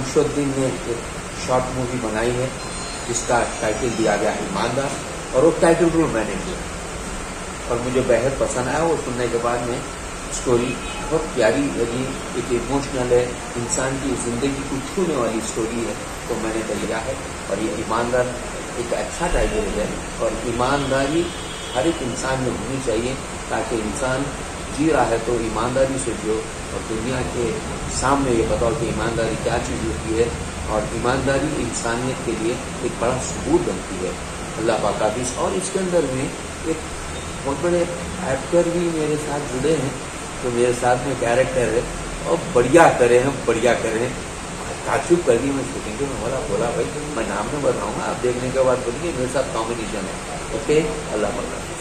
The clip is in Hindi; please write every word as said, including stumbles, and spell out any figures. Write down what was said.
शमशुद्दीन ने एक शॉर्ट मूवी बनाई है जिसका टाइटल दिया गया है ईमानदार, और वो टाइटल रोल मैंने किया और मुझे बेहद पसंद आया। वो सुनने के बाद में स्टोरी बहुत प्यारी लगी, एक इमोशनल है, इंसान की ज़िंदगी को छूने वाली स्टोरी है, तो मैंने तो लिया है। और ये ईमानदार एक अच्छा टाइटल है और ईमानदारी हर एक इंसान में होनी चाहिए, ताकि इंसान जी रहा है तो ईमानदारी से जियो और दुनिया के सामने ये बताओ कि ईमानदारी क्या चीज़ होती है। और ईमानदारी इंसानियत के लिए एक बड़ा सबूत बनती है। अल्लाह पाक हाफिज़। और इसके अंदर में एक बहुत बड़े एक्टर भी मेरे साथ जुड़े हैं, तो मेरे साथ में कैरेक्टर है और बढ़िया करे हैं, बढ़िया करे हैं। ताजुब कर दी मैं शूटिंग के, मैं बोला बोला भाई मैं नाम नहीं बताऊँगा, आप देखने के बाद बोलिए मेरे साथ कॉम्बिनेशन है। ओके, अल्लाह पाक।